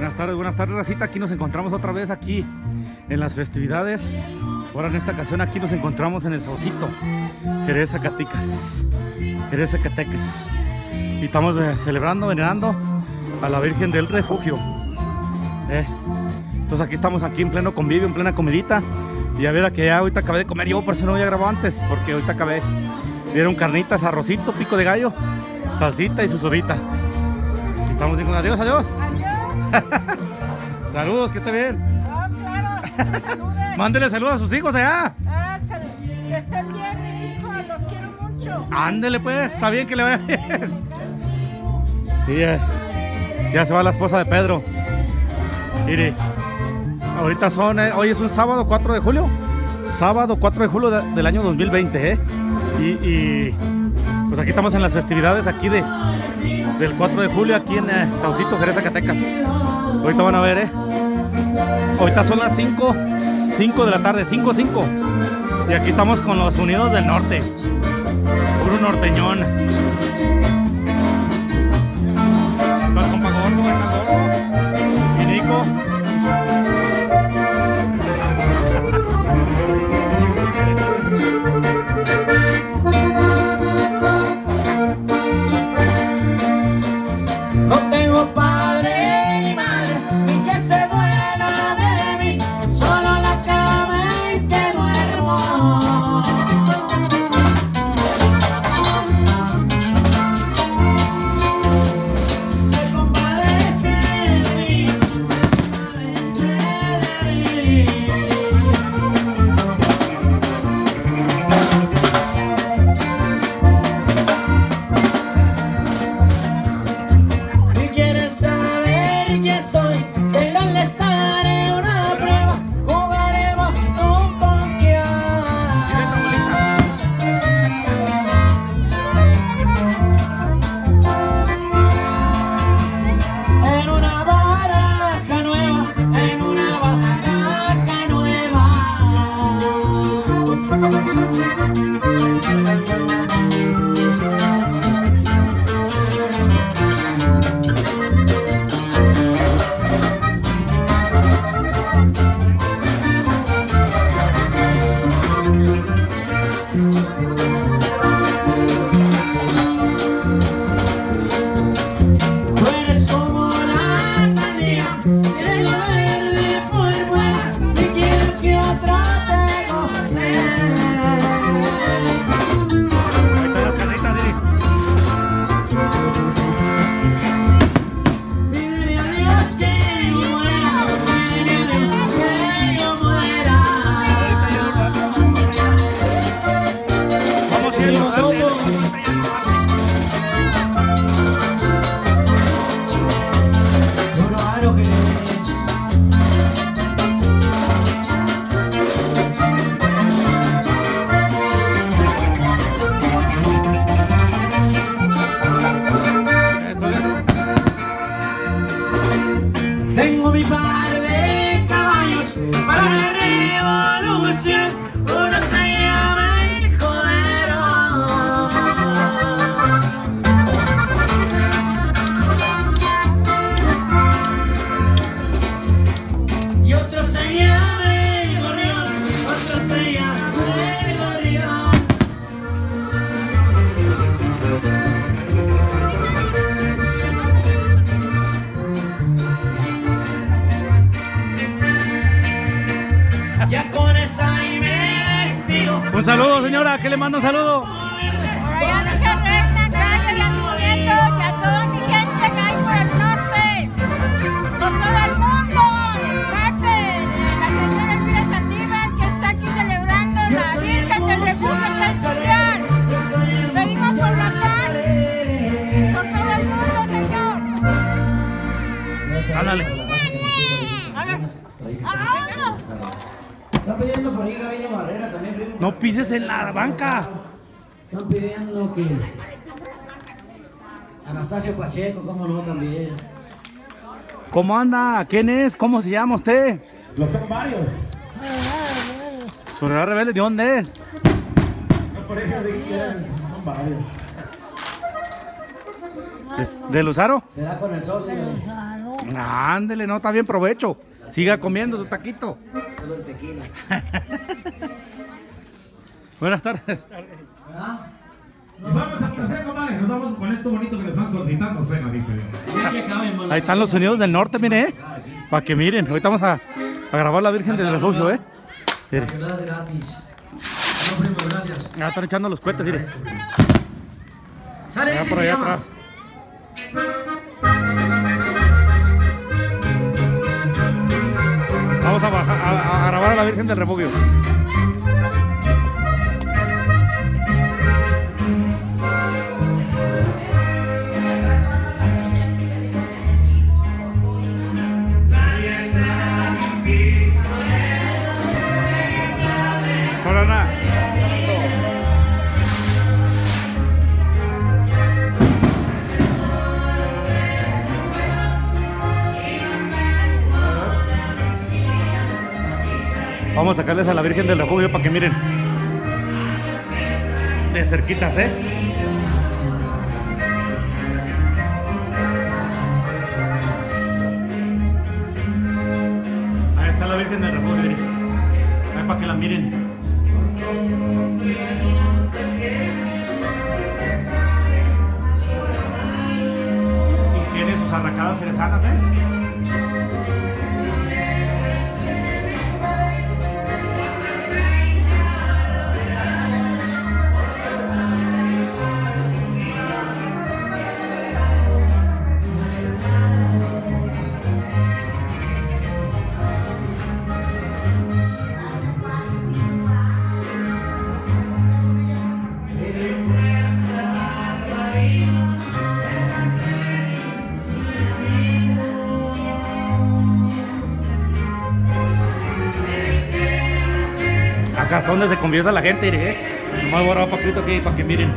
Buenas tardes, racita. Aquí nos encontramos otra vez aquí en las festividades. Ahora en esta ocasión aquí nos encontramos en el Saucito, Jerez, Zacatecas. Y estamos celebrando, venerando a la Virgen del Refugio. Entonces aquí estamos aquí en pleno convivio, en plena comidita. Y a ver, que ya ahorita acabé de comer yo, por eso no había grabado antes, porque ahorita acabé. Dieron carnitas, arrocito, pico de gallo, salsita y su sodita. Y estamos diciendo adiós, adiós. Saludos, que esté bien. Oh, claro, saludes. Mándele saludos a sus hijos allá. Que estén bien, mis hijos, los quiero mucho. Ándele pues, está bien que le vaya bien. Sí, ya se va la esposa de Pedro. Mire, ahorita hoy es un sábado 4 de julio. Sábado 4 de julio del año 2020, Y pues aquí estamos en las festividades aquí del 4 de julio aquí en Saucito, Jerez, Zacatecas. Ahorita van a ver, ahorita son las 5 de la tarde, 5:05. Y aquí estamos con los Unidos del Norte. Puro norteñón. Está el compa Gordo, está Gordo. Y Nico. No tengo padre ni madre, ni que se duela de mí, solo la cama en que duermo. Se compadece de mí, se compadece de mí. Si quieren saber quién soy, tengan les daré una prueba. Jugaremos un conquista. En una baraja nueva, en una baraja nueva. Tú eres como la sandía, tienes lo verde por fuera. Si quieres que otra te goce. Ahí están las carnitas, Diri. Pídele a Dios que yo muera, pídele a Dios que yo muera. Vamos a ir. Yo no hago que tengo mi par de caballos para la revolución. Uno se llama el Jodero y otro se llama el Gorrión, otro se llama el Gorrión. Ya con esa y me despido. Un saludo, señora, que le mando un saludo. Por allá no se arreglan, que vayan moviendo, y a toda mi gente que hay por el norte, por todo el mundo, de parte de la señora Elvira Saldívar, que está aquí celebrando la Virgen del Refugio Calchulián. Pedimos por la paz, por todo el mundo, señor. Ándale. Están pidiendo por ahí Gabino Barrera también. No pises en la banca. Están pidiendo que Anastasio Pacheco, cómo no, también. ¿Cómo anda? ¿Quién es? ¿Cómo se llama usted? Los son varios. Soledad Rebelde, ¿de dónde es? No, por eso dije que son varios. ¿De Luzaro? ¿Será con el sol? Ándele, no, está bien, provecho. Siga comiendo su taquito. Solo el tequila. Buenas tardes. ¿Verdad? Nos vamos a conocer, compadre. Nos vamos con esto bonito que nos están solicitando cena, dice. Ahí están los sonidos del norte, mire, para que miren. Ahorita vamos a grabar la Virgen del Refugio, Mire. Que lo das gratis. No, primo, gracias. Ya están echando los cohetes, mire. Sale, Allá ese por se allá llama. atrás. Vamos a grabar a la Virgen del Refugio. Corona. Vamos a sacarles a la Virgen del Refugio para que miren de cerquitas, Ahí está la Virgen del Refugio, miren. Ahí para que la miren. Y tiene sus arracadas jerezanas, Acá es donde se confiesa la gente, nomás voy a grabar poquito aquí para que miren.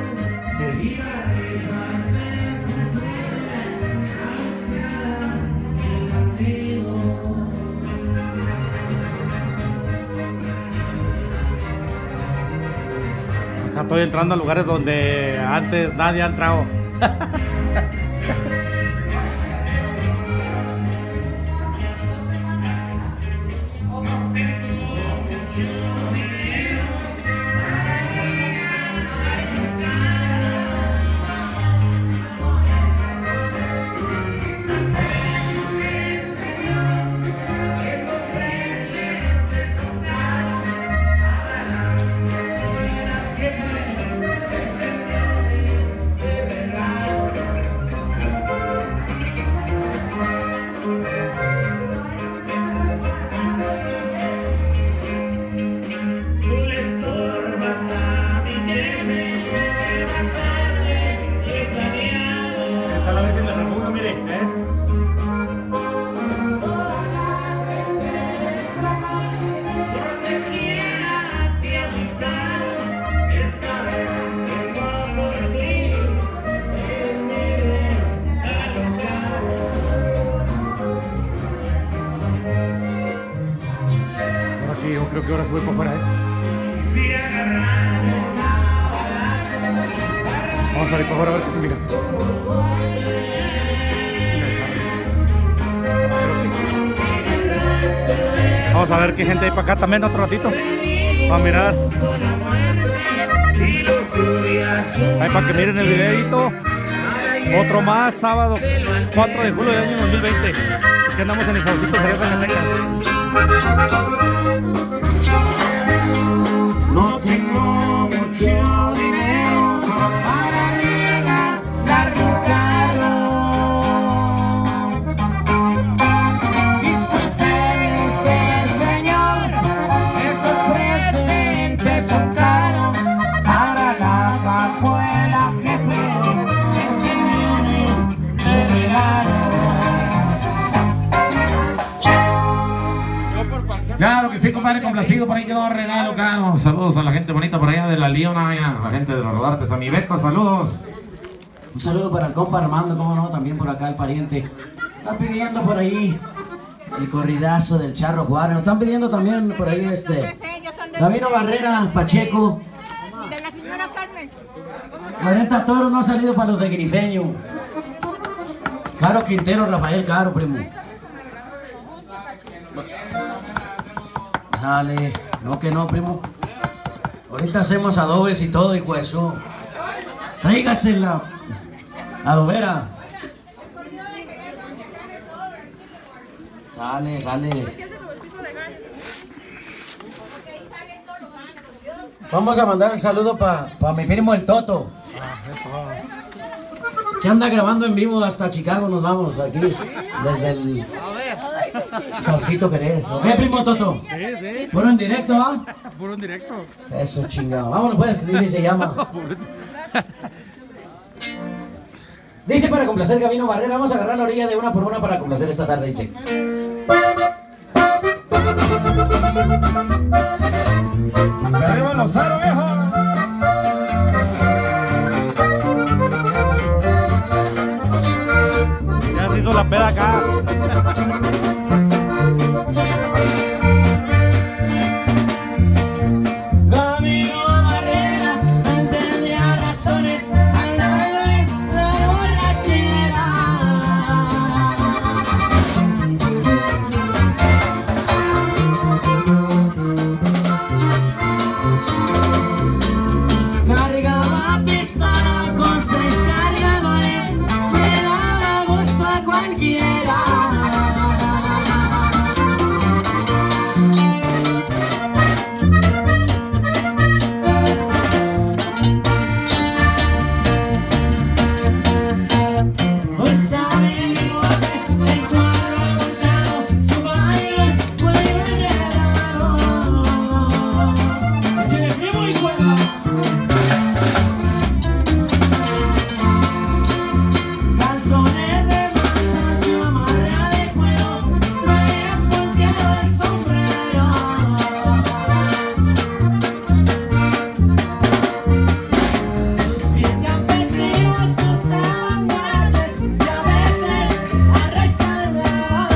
Acá estoy entrando a lugares donde antes nadie ha entrado. Está la Virgen del Refugio, mire, Ahora sí, yo creo que ahora se voy para afuera, Vamos a salir para afuera a ver qué se mira. Vamos a ver qué gente hay para acá también otro ratito. Vamos a mirar. Ahí para que miren el videito. Otro más, sábado 4 de julio del año 2020. Aquí andamos en el Sabucito Cereza Zaneca. No tengo mucho dinero para regalarle un carro. Disculpe usted, señor, estos presentes son caros para la cajuela, jefe. Ese viene de regalo. Claro que sí, compadre, complacido. Por ahí quedó regalo, caro. Saludos a la gente bonita por allá de la Liona, a la gente de los Rodartes, a mi Beto, saludos. Un saludo para el compa Armando, cómo no, también por acá el pariente. Están pidiendo por ahí el corridazo del Charro Juárez. Nos están pidiendo también por ahí Ellos son de Gabino Barrera, Pacheco. de la señora Carmen. 40 toros no han salido para los de Grifeño. Caro Quintero, Rafael Caro, primo. Sale. No que no, primo. Ahorita hacemos adobes y todo, hijo de eso. Tráigase la adobera. Sale, sale. Vamos a mandar el saludo para mi primo el Toto. Que anda grabando en vivo hasta Chicago, nos vamos aquí. Desde el Saucito Querés. ¿Ok, primo Toto? Sí. Puro en directo, ¿ah? Puro en directo. Eso, chingado. Vámonos pues, dice se llama. Dice para complacer Gabino Barrera, vamos a agarrar la orilla de una por una para complacer esta tarde, dice. ¡Arriba los aros, viejo! Ya se hizo la peda acá. Gabino Barrera no entendía razones al lado de la borrachera. Cargaba pistola con 6 cargadores, le daba gusto a cualquiera. Hoy sabe mi bote, el cuadro abultado, su baile, cuello enredado. Échale primo y cuelga. Calzones de manta, chamarra de cuero, traía volteado el sombrero. Sus pies campesinos usaban guaraches y a veces arraizaban.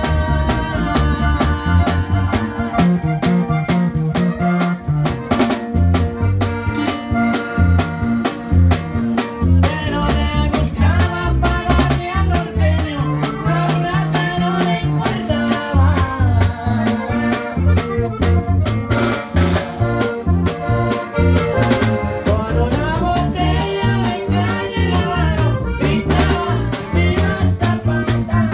Pero le gustaba pagarle al norteño, la plata no le importaba. Con una botella de caña en la mano, gritaba: ¡Viva Zapata!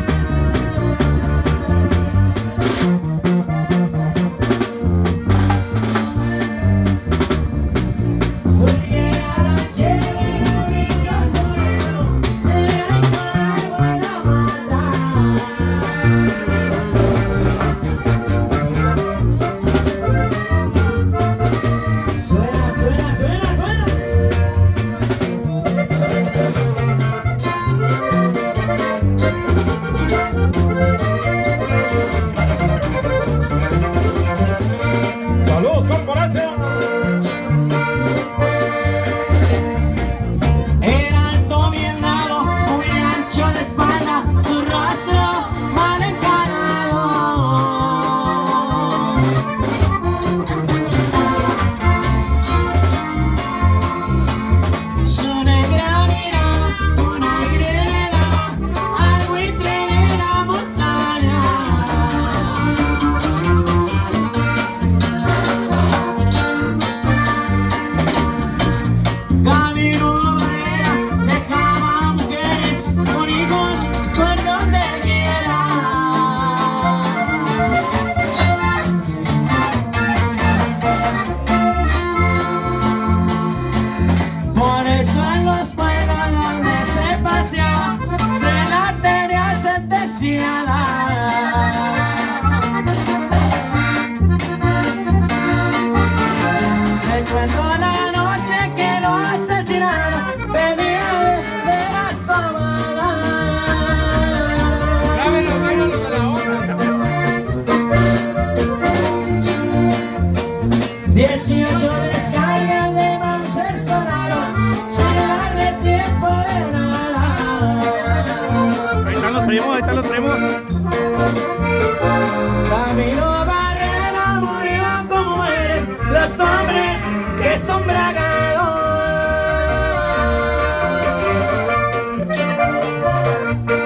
Porque a la chévere no brinca solero, era igual a la mata. Suena, suena, suena, suena. ¡Saludos, corporación! Era alto, bien dado, muy ancho de espalda, su rostro mal encarado. Su negra mirada, un aire le daba al buitre de la montaña. Gabino Barrera dejaba mujeres con hijos por donde quiera. Por eso en los pueblos donde se paseaba se la tenía sentenciada. Recuerdo la noche que lo asesinaron, venía de la sabana. 18 descargas de Mauser sonaron, sin darle tiempo de nada. Ahí están los primos, ahí están los primos. Gabino Barrera murió como mueren los hombres que son bragados.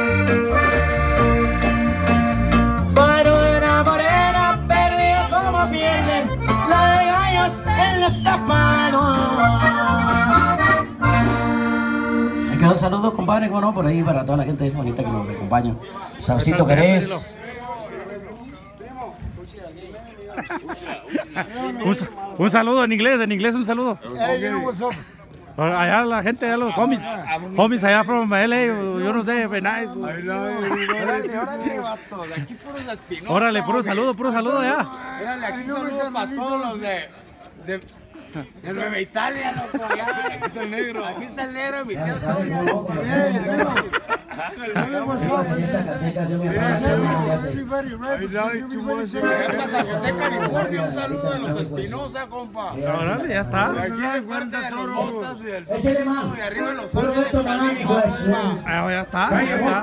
compadre, cómo no, por ahí para toda la gente bonita que nos acompaña. Saucito Jerez. Un saludo en inglés un saludo. Allá la gente, allá los homies allá from LA, yo no sé, nice. Órale, vato, de aquí puros Espinosa. Órale, puro saludo allá. Órale, aquí saludos para todos los de Nueva Italia, loco, allá. Aquí está el negro. Aquí está el negro, mi tía Sonia. San José, California, un saludo de los Espinosa, compa. Órale, ya está. Aquí de cuenta de los botas y del Échale, man. y arriba de Los Puro Ángeles, Beto, man, hijo de su- Ah, ya está.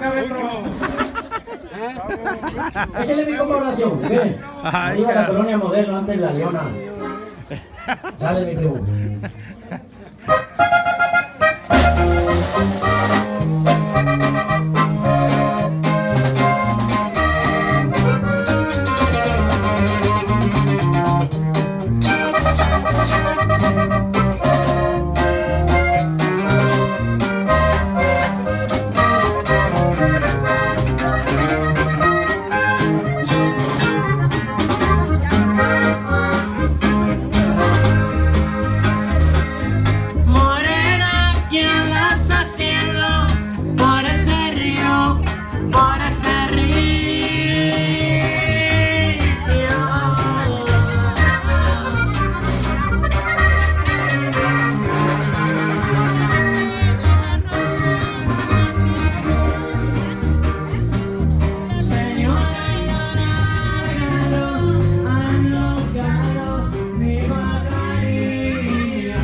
Échale mi compa oración, ¿qué? Ay, Arriba la cara. colonia Modelo, antes la Leona. Sale mi primo. Morena, ¿quién la está haciendo? Por ese río, por ese río. Señora, regalo, anunciado mi bajaría.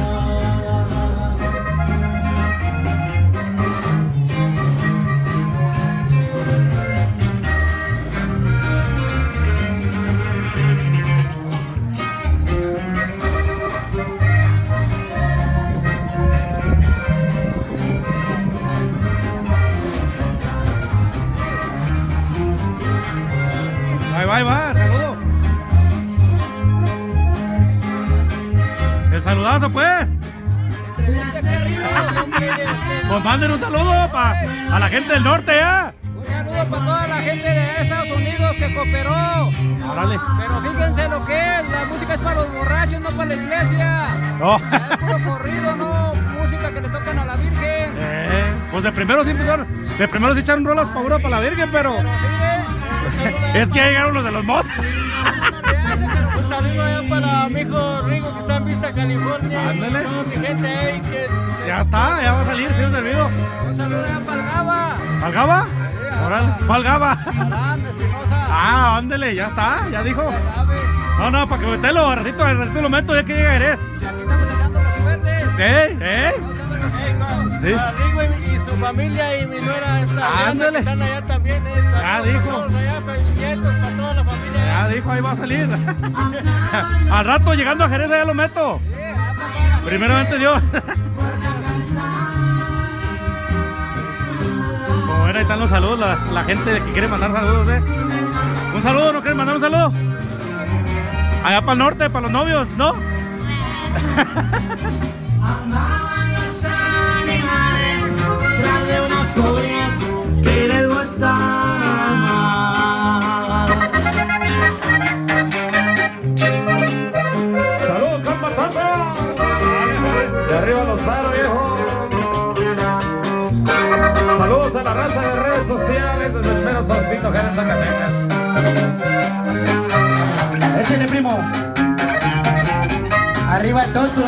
Va, saludo. El saludazo, pues. Pues manden un saludo a la gente del norte, ¿ya? Un saludo para toda la gente de Estados Unidos que cooperó. Órale. Pero fíjense lo que es, la música es para los borrachos, no para la iglesia. No. Es puro corrido, no música que le tocan a la Virgen. Pues de primero sí empezaron. De primero sí echaron rolas para la Virgen, pero. Es que ya llegaron los de los mods. Un saludo allá para mi hijo Rigo que está en Vista, California. Ándale. Y toda mi gente ahí que... Ya está, ya va a salir, sí, un servido. Un saludo allá para el Gaba. ¿Al Gaba? Órale, ¿cuál Gaba? Arán, Espinosa. Ah, ándele, ya está, ya dijo. Ya sabe. No, para que metelo, al ratito lo meto ya que llega Jerez. Y aquí estamos echando los juguetes. Sí. Para Rigo y su familia y mi nuera Ándale. que están allá también. Ya dijo. Todos allá, para el nietos, para toda la familia. Ya dijo, ahí va a salir. Al rato llegando a Jerez ya lo meto. Primeramente Dios. Como ven, ahí están los saludos, la gente que quiere mandar saludos, Un saludo, ¿no quieren mandar un saludo? Allá para el norte, para los novios, ¿no? Amaban los animales tras de unas joyas que les gustaban. Saludos, compa Topo. De arriba los aros, viejo. Saludos a la raza de redes sociales desde el mero Saucito Jerez, Zacatecas. Échale, primo. Arriba el Toto.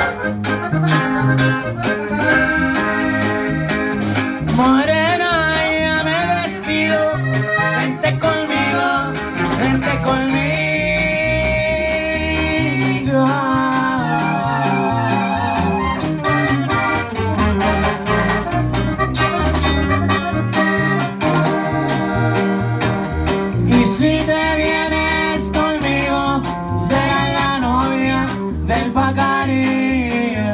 Morena, ya me despido. Vente conmigo, vente conmigo. Y si te vienes conmigo, será la novia del Pacaría.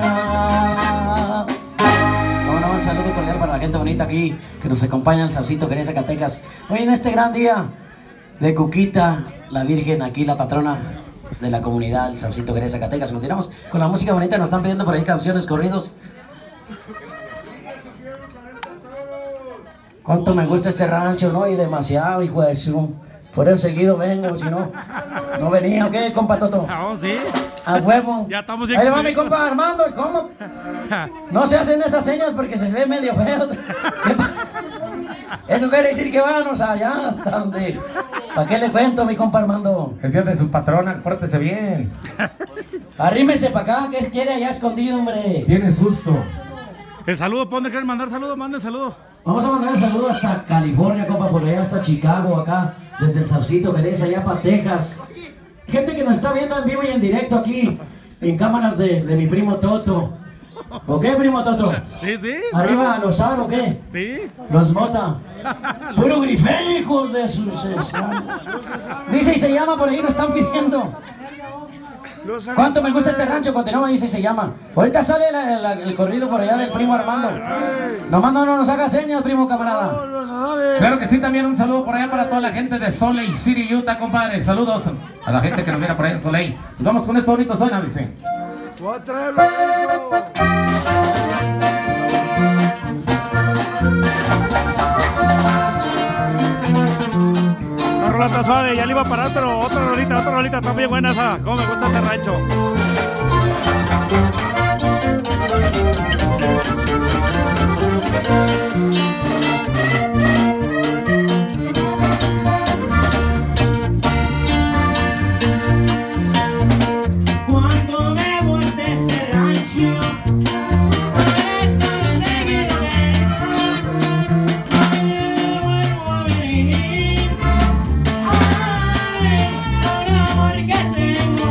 No, un saludo cordial para la gente bonita aquí que nos acompaña el Saucito Jerez, Zacatecas. Hoy en este gran día de Cuquita, la Virgen, aquí la patrona de la comunidad, el Saucito Jerez, Zacatecas. Continuamos con la música bonita, nos están pidiendo por ahí canciones, corridos. Cuánto me gusta este rancho, ¿no? Y demasiado, hijo de su... Por eso seguido vengo, si no, no venía, ¿o qué, compa Toto? Ah, sí. A huevo. Ya estamos bien. Ahí le va mi compa Armando, ¿cómo? No se hacen esas señas porque se ve medio feo. Eso quiere decir que vamos allá hasta donde... ¿Para qué le cuento, mi compa Armando? Es día de su patrona, pórtese bien. Arrímese para acá, que quiere allá escondido, hombre. Tiene susto. El saludo, ¿para dónde quieren mandar saludos? Manden saludos. Vamos a mandar el saludo hasta California, compa, por allá hasta Chicago, acá, desde el Saucito Querés, allá para Texas. Gente que nos está viendo en vivo y en directo aquí, en cámaras de mi primo Toto. ¿O qué, primo Toto? Sí, sí. ¿Arriba los Ar o qué? Sí. Los Mota. Puro grifé, hijos de sus... Dice y se llama, por ahí nos están pidiendo. ¿Cuánto me gusta este rancho? Continuamos, dice y se llama. Ahorita sale el corrido por allá del primo Armando. Nomás no nos haga señas, primo camarada. Claro que sí, también un saludo por allá para toda la gente de Salt Lake City, Utah, compadre. Saludos a la gente que nos viene por allá en Salt Lake. Nos vamos con esto bonito, suena, dice. Voy a traerlo eso. La rola está suave, ya le iba a parar, pero otra rolita, está bien buena esa. Cómo me gusta este rancho. Cuando me gusta este rancho, por eso desde que lo vengo, me vuelvo a venir. Ay, por amor que tengo.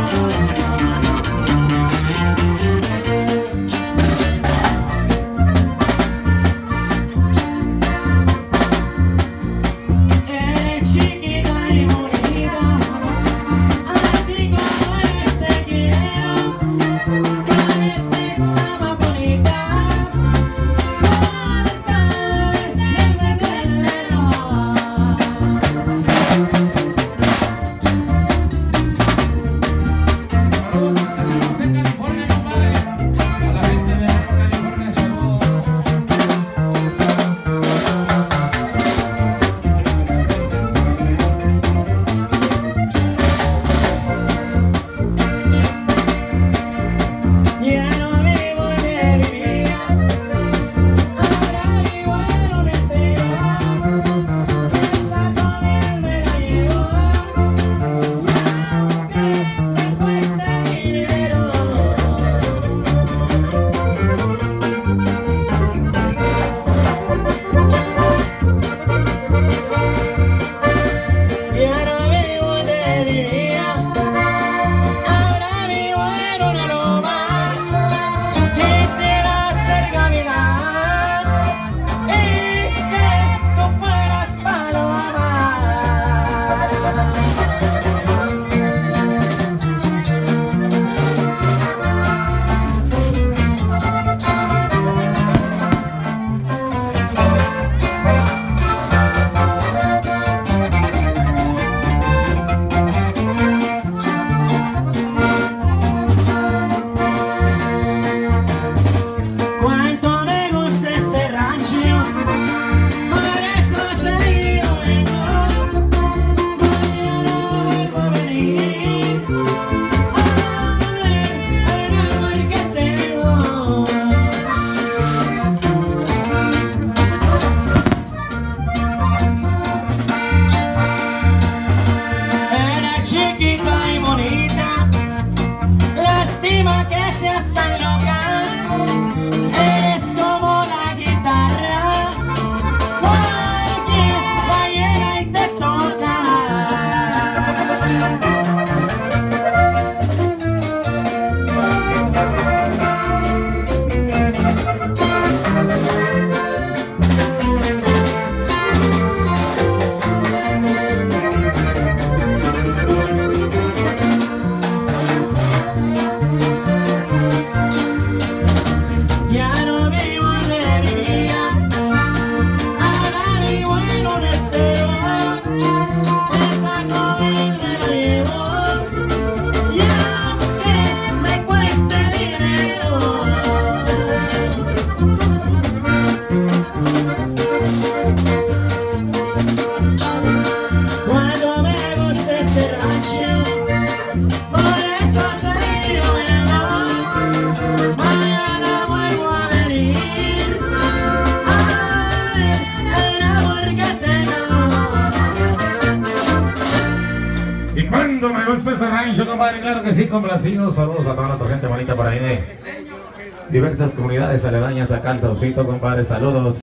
eso se dio mi amor. Mañana vuelvo a venir a ver el amor que tengo. Y cuando me gusta ese rancho, compadre, claro que sí, complacidos. Saludos a toda nuestra gente bonita por ahí de diversas comunidades aledañas acá al Saucito, compadre, saludos.